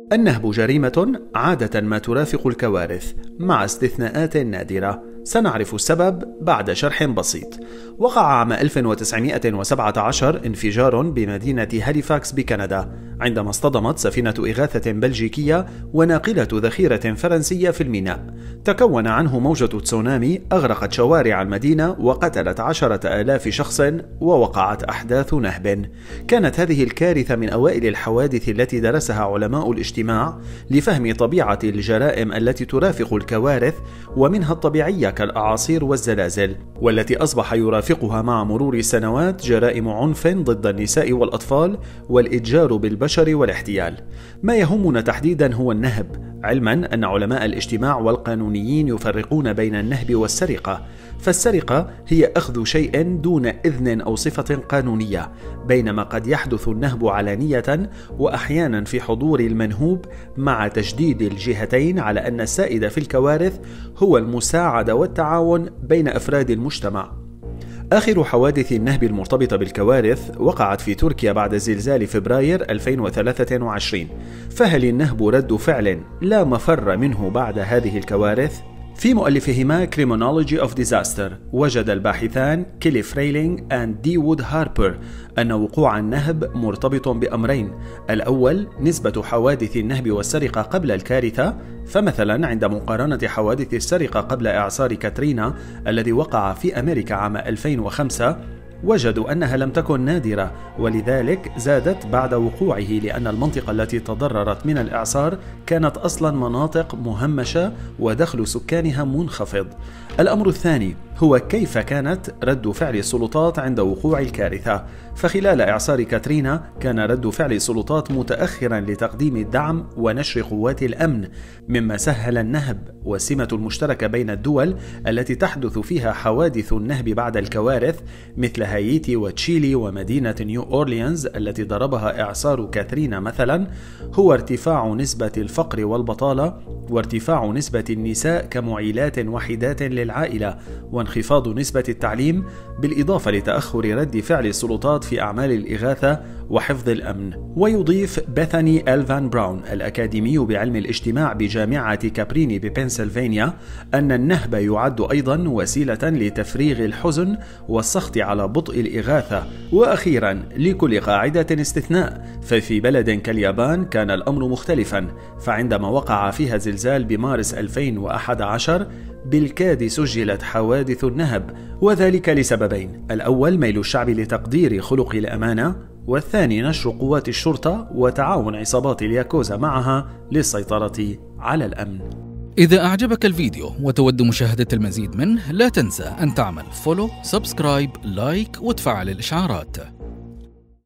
النهب جريمة عادة ما ترافق الكوارث مع استثناءات نادرة، سنعرف السبب بعد شرح بسيط. وقع عام 1917 انفجار بمدينة هاليفاكس بكندا عندما اصطدمت سفينة إغاثة بلجيكية وناقلة ذخيرة فرنسية في الميناء. تكون عنه موجة تسونامي أغرقت شوارع المدينة وقتلت 10,000 شخص ووقعت أحداث نهب. كانت هذه الكارثة من أوائل الحوادث التي درسها علماء الاجتماع لفهم طبيعة الجرائم التي ترافق الكوارث، ومنها الطبيعية كالأعاصير والزلازل، والتي أصبح يرافقها مع مرور السنوات جرائم عنف ضد النساء والأطفال والإتجار بالبشر والاحتيال. ما يهمنا تحديدا هو النهب، علما أن علماء الاجتماع والقانونيين يفرقون بين النهب والسرقة. فالسرقة هي أخذ شيء دون إذن أو صفة قانونية، بينما قد يحدث النهب علانية وأحيانا في حضور المنهوب، مع تشديد الجهتين على أن السائد في الكوارث هو المساعدة والتعاون بين أفراد المجتمع. آخر حوادث النهب المرتبطة بالكوارث وقعت في تركيا بعد زلزال فبراير 2023. فهل النهب رد فعل لا مفر منه بعد هذه الكوارث؟ في مؤلفهما Criminology of Disaster وجد الباحثان كيلي فريلينغ دي وود هاربر أن وقوع النهب مرتبط بأمرين: الأول نسبة حوادث النهب والسرقة قبل الكارثة، فمثلا عند مقارنة حوادث السرقة قبل إعصار كاترينا الذي وقع في أمريكا عام 2005 وجدوا أنها لم تكن نادرة، ولذلك زادت بعد وقوعه، لأن المنطقة التي تضررت من الإعصار كانت أصلا مناطق مهمشة ودخل سكانها منخفض. الأمر الثاني هو كيف كانت رد فعل السلطات عند وقوع الكارثة. فخلال إعصار كاترينا كان رد فعل السلطات متأخرا لتقديم الدعم ونشر قوات الأمن، مما سهل النهب. والسمة المشتركة بين الدول التي تحدث فيها حوادث النهب بعد الكوارث مثل هايتي وتشيلي ومدينة نيو أورليانز التي ضربها إعصار كاترينا مثلا هو ارتفاع نسبة الفقر والبطالة، وارتفاع نسبة النساء كمعيلات وحيدات للعائلة، وانخفاض نسبة التعليم، بالإضافة لتأخر رد فعل السلطات في أعمال الإغاثة وحفظ الأمن. ويضيف بيثاني إلفان براون الأكاديمي بعلم الاجتماع بجامعة كابريني ببنسلفانيا أن النهب يعد أيضا وسيلة لتفريغ الحزن والسخط على بطء الإغاثة. وأخيرا، لكل قاعدة استثناء، ففي بلد كاليابان كان الأمر مختلفا، فعندما وقع فيها زلزال بمارس 2011 بالكاد سجلت حوادث النهب، وذلك لسببين: الأول ميل الشعب لتقدير خلق الأمانة، والثاني نشر قوات الشرطة وتعاون عصابات الياكوزا معها للسيطرة على الأمن. إذا أعجبك الفيديو وتود مشاهدة المزيد منه، لا تنسى أن تعمل فولو، سبسكرايب، لايك وتفعل الإشعارات.